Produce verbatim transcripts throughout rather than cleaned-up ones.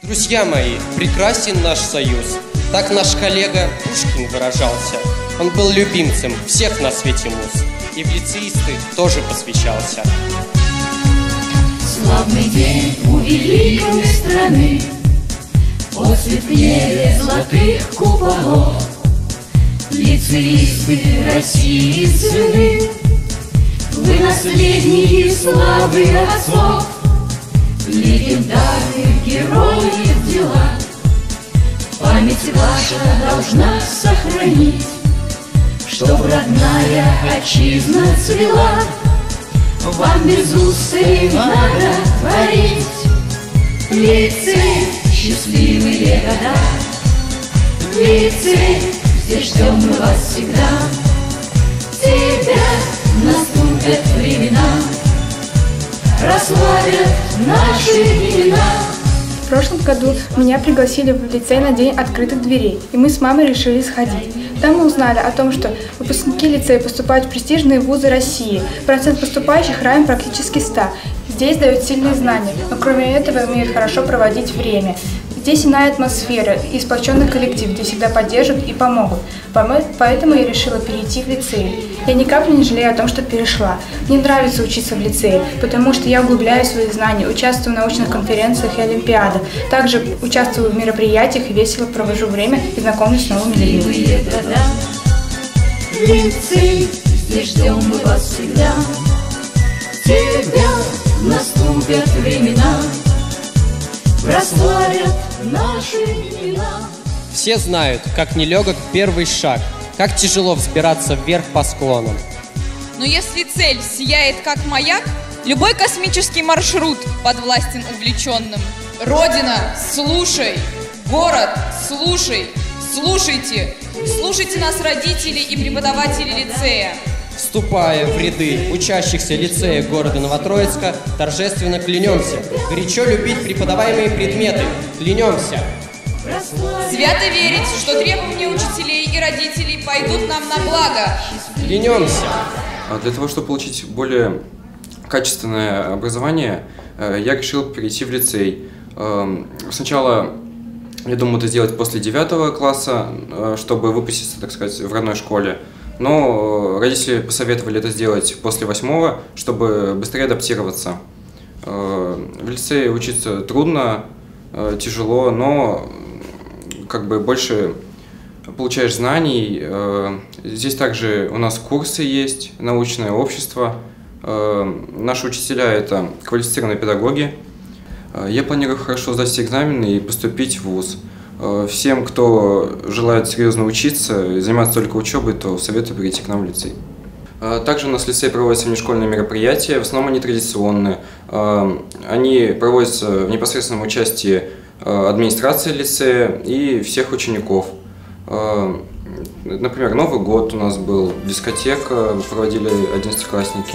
Друзья мои, прекрасен наш союз. Так наш коллега Пушкин выражался. Он был любимцем всех на свете муз. И в лицеисты тоже посвящался. Славный день у великой страны, после пневе золотых куполов, лицеисты России сыны, вы наследники славы отцов, легендарных героев дела. Память ваша должна сохранить, чтоб родная отчизна цвела. Вам без усты надо творить лицей счастливые года. Лицей, здесь ждем мы вас всегда. Тебя наступят времена, прославят наши имена. В прошлом году меня пригласили в лицей на день открытых дверей, и мы с мамой решили сходить. Там мы узнали о том, что выпускники лицея поступают в престижные вузы России. Процент поступающих равен практически ста. Здесь дают сильные знания, но кроме этого умеют хорошо проводить время. Здесь иная атмосфера и сплоченный коллектив, где всегда поддержат и помогут. Поэтому я решила перейти в лицей. Я ни капли не жалею о том, что перешла. Мне нравится учиться в лицее, потому что я углубляю свои знания, участвую в научных конференциях и олимпиадах. Также участвую в мероприятиях и весело провожу время и знакомлюсь с новыми людьми. Лицей, здесь ждем мы вас всегда. Тебя наступят времена, прославят наши имена. Все знают, как нелегок первый шаг, как тяжело взбираться вверх по склонам. Но если цель сияет как маяк, любой космический маршрут подвластен увлеченным. Родина, слушай! Город, слушай! Слушайте! Слушайте нас, родители и преподаватели лицея! Вступая в ряды учащихся лицея города Новотроицка, торжественно клянемся горячо любить преподаваемые предметы. Клянемся! Свято верить, что требования учителей и родителей пойдут нам на благо. Клянемся! Для того, чтобы получить более качественное образование, я решил перейти в лицей. Сначала я думал это сделать после девятого класса, чтобы выпуститься, так сказать, в родной школе. Но родители посоветовали это сделать после восьмого, чтобы быстрее адаптироваться. В лицее учиться трудно, тяжело, но как бы больше получаешь знаний. Здесь также у нас курсы есть, научное общество. Наши учителя – это квалифицированные педагоги. Я планирую хорошо сдать все экзамены и поступить в вуз. Всем, кто желает серьезно учиться и заниматься только учебой, то советую прийти к нам в лицей. Также у нас в лицее проводятся внешкольные мероприятия, в основном они традиционные. Они проводятся в непосредственном участии администрации лицея и всех учеников. Например, Новый год у нас был, дискотека, проводили одиннадцатиклассники.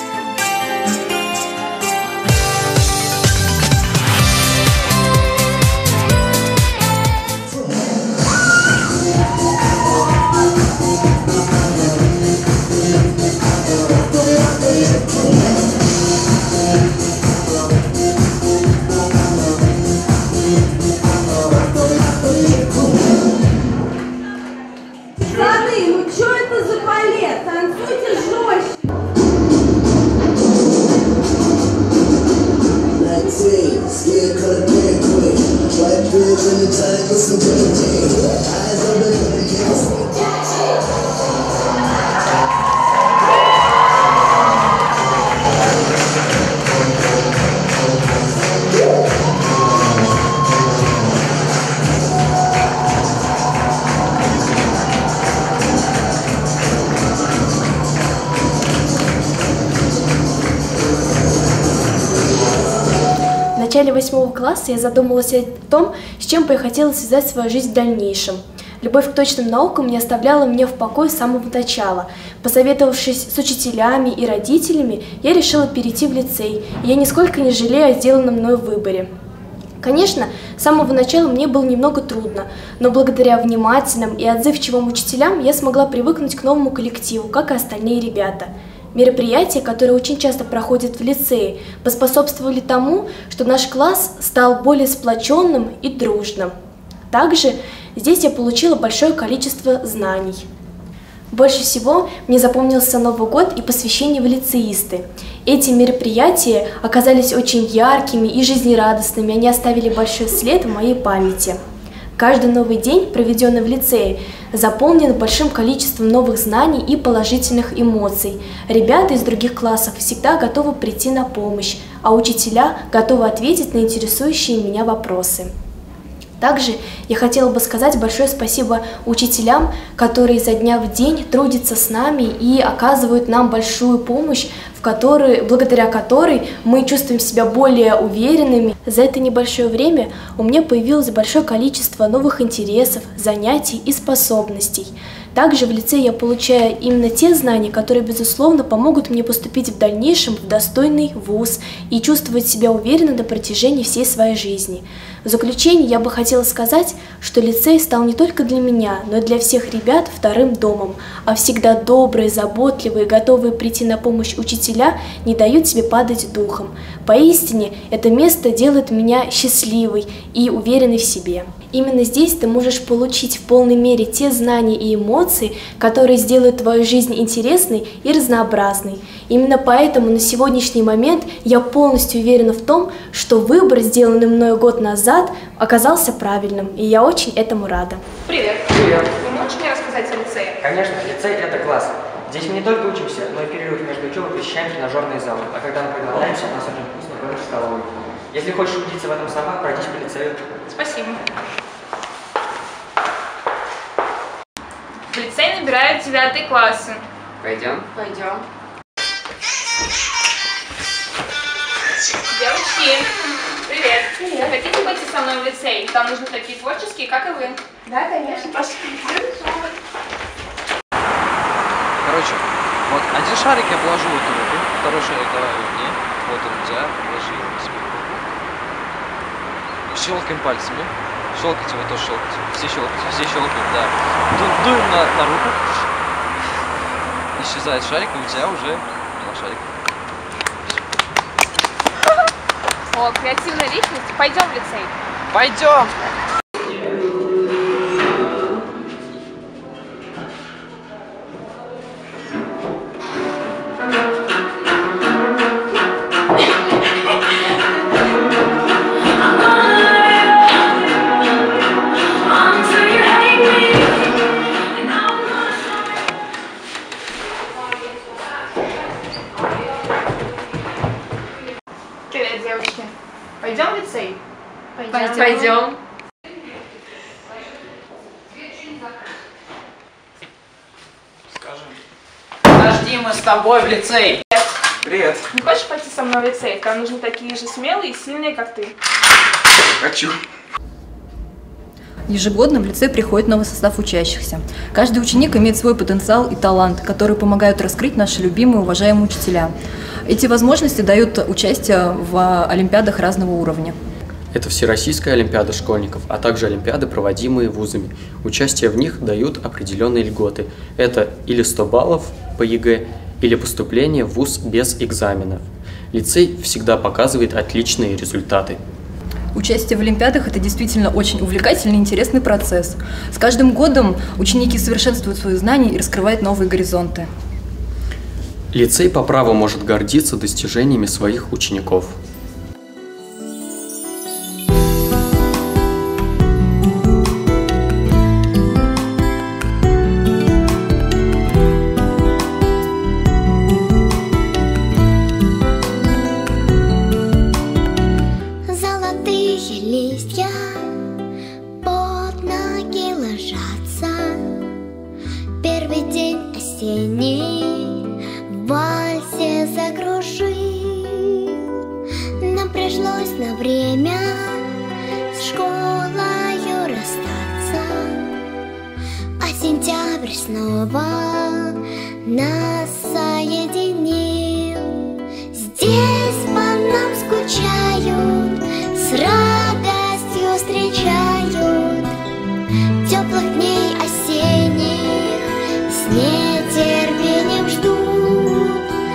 В начале восьмого класса я задумалась о том, с чем бы я хотела связать свою жизнь в дальнейшем. Любовь к точным наукам не оставляла меня в покое с самого начала. Посоветовавшись с учителями и родителями, я решила перейти в лицей, и я нисколько не жалею о сделанном мной выборе. Конечно, с самого начала мне было немного трудно, но благодаря внимательным и отзывчивым учителям я смогла привыкнуть к новому коллективу, как и остальные ребята. Мероприятия, которые очень часто проходят в лицее, поспособствовали тому, что наш класс стал более сплоченным и дружным. Также здесь я получила большое количество знаний. Больше всего мне запомнился Новый год и посвящение в лицеисты. Эти мероприятия оказались очень яркими и жизнерадостными, они оставили большой след в моей памяти. Каждый новый день, проведенный в лицее, заполнен большим количеством новых знаний и положительных эмоций. Ребята из других классов всегда готовы прийти на помощь, а учителя готовы ответить на интересующие меня вопросы. Также я хотела бы сказать большое спасибо учителям, которые изо дня в день трудятся с нами и оказывают нам большую помощь, в которой, благодаря которой мы чувствуем себя более уверенными. За это небольшое время у меня появилось большое количество новых интересов, занятий и способностей. Также в лицее я получаю именно те знания, которые, безусловно, помогут мне поступить в дальнейшем в достойный вуз и чувствовать себя уверенно на протяжении всей своей жизни. В заключение я бы хотела сказать, что лицей стал не только для меня, но и для всех ребят вторым домом, а всегда добрые, заботливые, готовые прийти на помощь учителя не дают себе падать духом. Поистине, это место делает меня счастливой и уверенной в себе. Именно здесь ты можешь получить в полной мере те знания и эмоции, которые сделают твою жизнь интересной и разнообразной. Именно поэтому на сегодняшний момент я полностью уверена в том, что выбор, сделанный мною год назад, оказался правильным, и я очень этому рада. Привет. Привет. Вы можете мне рассказать о лицее? Конечно, лицей – это класс. Здесь мы не только учимся, но и в перерыв между учебой посещаем тренажерные залы. А когда мы проголодаемся, у нас очень вкусно кормят в столовой. Если хочешь убедиться в этом сама, пройдись по лицею. Спасибо. В лицей набирают девятые классы. Пойдем. Пойдем. Девочки, привет. Привет. Хотите пойти со мной в лицей? Там нужны такие творческие, как и вы. Да, конечно. Пошли. Короче, вот один шарик я положу в эту руку, второй шарик давай мне, вот он у тебя, положи его себе. Щелкаем пальцами. Щелкайте, вы тоже щелкайте. Все щелкайте, все щелкают, да. Ду дуем на, на руку. Исчезает шарик, и у тебя уже два шарика. О, креативная личность. Пойдем в лицей. Пойдем! Привет, девочки. Пойдем в лицей? Пойдем. Пойдем. Подожди, мы с тобой в лицей. Привет. Не хочешь пойти со мной в лицей? Там нужны такие же смелые и сильные, как ты. Хочу. Ежегодно в лицей приходит новый состав учащихся. Каждый ученик имеет свой потенциал и талант, которые помогают раскрыть наши любимые и уважаемые учителя. Эти возможности дают участие в олимпиадах разного уровня. Это Всероссийская олимпиада школьников, а также олимпиады, проводимые вузами. Участие в них дают определенные льготы. Это или сто баллов по ЕГЭ, или поступление в вуз без экзаменов. Лицей всегда показывает отличные результаты. Участие в олимпиадах – это действительно очень увлекательный и интересный процесс. С каждым годом ученики совершенствуют свои знания и раскрывают новые горизонты. Лицей по праву может гордиться достижениями своих учеников. на время с школою расстаться, а сентябрь снова нас соединил. Здесь по нам скучают, с радостью встречают теплых дней осенних, с нетерпением ждут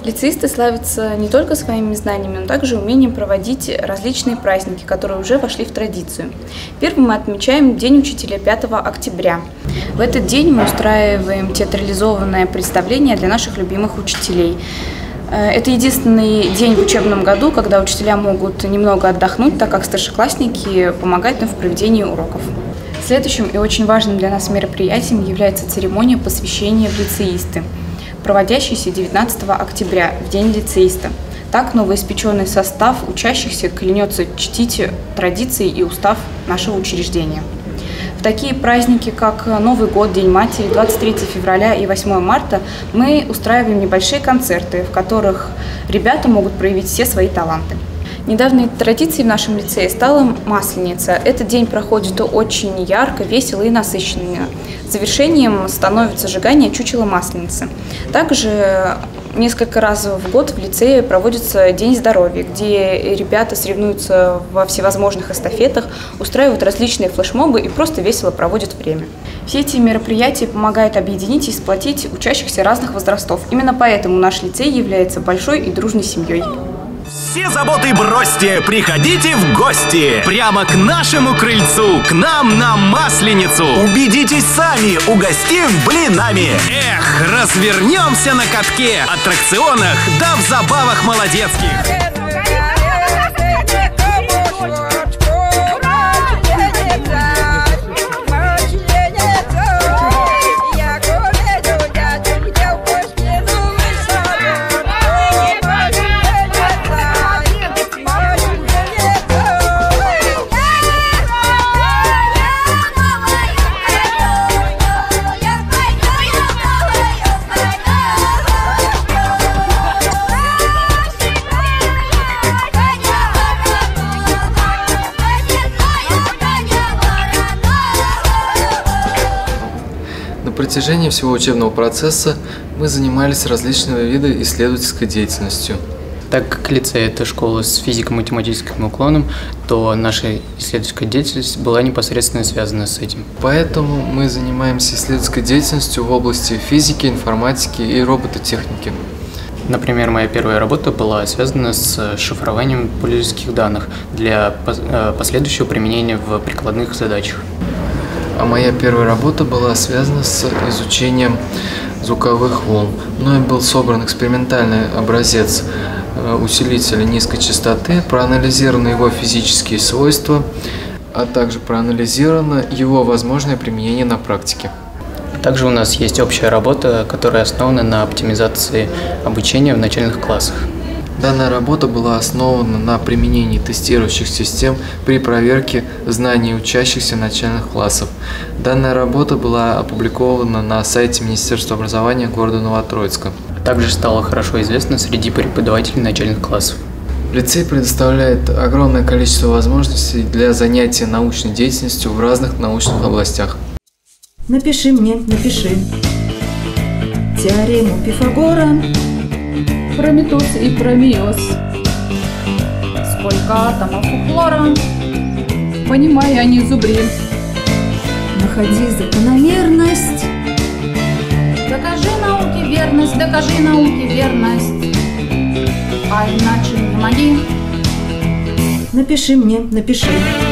Лицеисты славятся не только своими знаниями, но также умением проводить различные праздники, которые уже вошли в традицию. Первым мы отмечаем День учителя пятого октября. В этот день мы устраиваем театрализованное представление для наших любимых учителей. Это единственный день в учебном году, когда учителя могут немного отдохнуть, так как старшеклассники помогают им в проведении уроков. Следующим и очень важным для нас мероприятием является церемония посвящения в лицеисты, проводящийся девятнадцатого октября, в День лицеиста. Так новоиспеченный состав учащихся клянется чтить традиции и устав нашего учреждения. В такие праздники, как Новый год, День матери, двадцать третьего февраля и восьмого марта, мы устраиваем небольшие концерты, в которых ребята могут проявить все свои таланты. Недавней традицией в нашем лицее стала Масленица. Этот день проходит очень ярко, весело и насыщенно. Завершением становится сжигание чучела Масленицы. Также несколько раз в год в лицее проводится День здоровья, где ребята соревнуются во всевозможных эстафетах, устраивают различные флешмобы и просто весело проводят время. Все эти мероприятия помогают объединить и сплотить учащихся разных возрастов. Именно поэтому наш лицей является большой и дружной семьей. Все заботы бросьте, приходите в гости прямо к нашему крыльцу, к нам на Масленицу. Убедитесь сами, угостим блинами. Эх, развернемся на катке, аттракционах да в забавах молодецких. На протяжении всего учебного процесса мы занимались различными видами исследовательской деятельностью. Так как лицей – это школа с физико-математическим уклоном, то наша исследовательская деятельность была непосредственно связана с этим. Поэтому мы занимаемся исследовательской деятельностью в области физики, информатики и робототехники. Например, моя первая работа была связана с шифрованием пользовательских данных для последующего применения в прикладных задачах. А моя первая работа была связана с изучением звуковых волн. Мной был собран экспериментальный образец усилителя низкой частоты, проанализированы его физические свойства, а также проанализировано его возможное применение на практике. Также у нас есть общая работа, которая основана на оптимизации обучения в начальных классах. Данная работа была основана на применении тестирующих систем при проверке знаний учащихся начальных классов. Данная работа была опубликована на сайте Министерства образования города Новотроицка. Также стала хорошо известна среди преподавателей начальных классов. Лицей предоставляет огромное количество возможностей для занятия научной деятельностью в разных научных областях. Напиши мне, напиши теорему Пифагора про метоз и про мейоз. Сколько атомов у хлора, понимай, они зубри. Находи закономерность. Докажи науке верность, докажи науке верность. А иначе не моги. Напиши мне, напиши.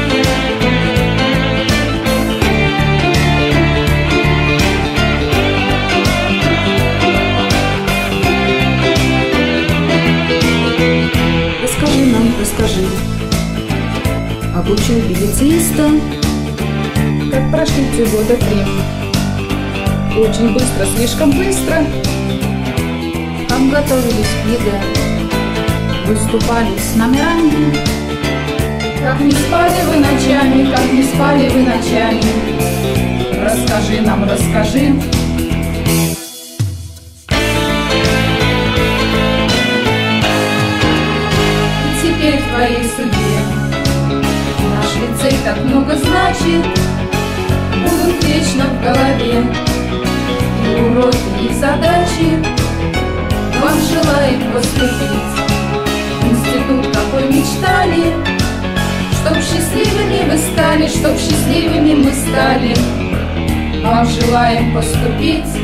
Расскажи нам, расскажи об учебе лицеиста. Как прошли те года три. Очень быстро, слишком быстро. Как готовились к ЕГЭ. Выступали с номерами. Как не спали вы ночами, как не спали вы ночами. Расскажи нам, расскажи. Теперь в твоей судьбе наш лицей так много значит, будут вечно в голове и уроки, и задачи. Вам желаем поступить в институт, какой мечтали, чтоб счастливыми вы стали, чтоб счастливыми мы стали. Вам желаем поступить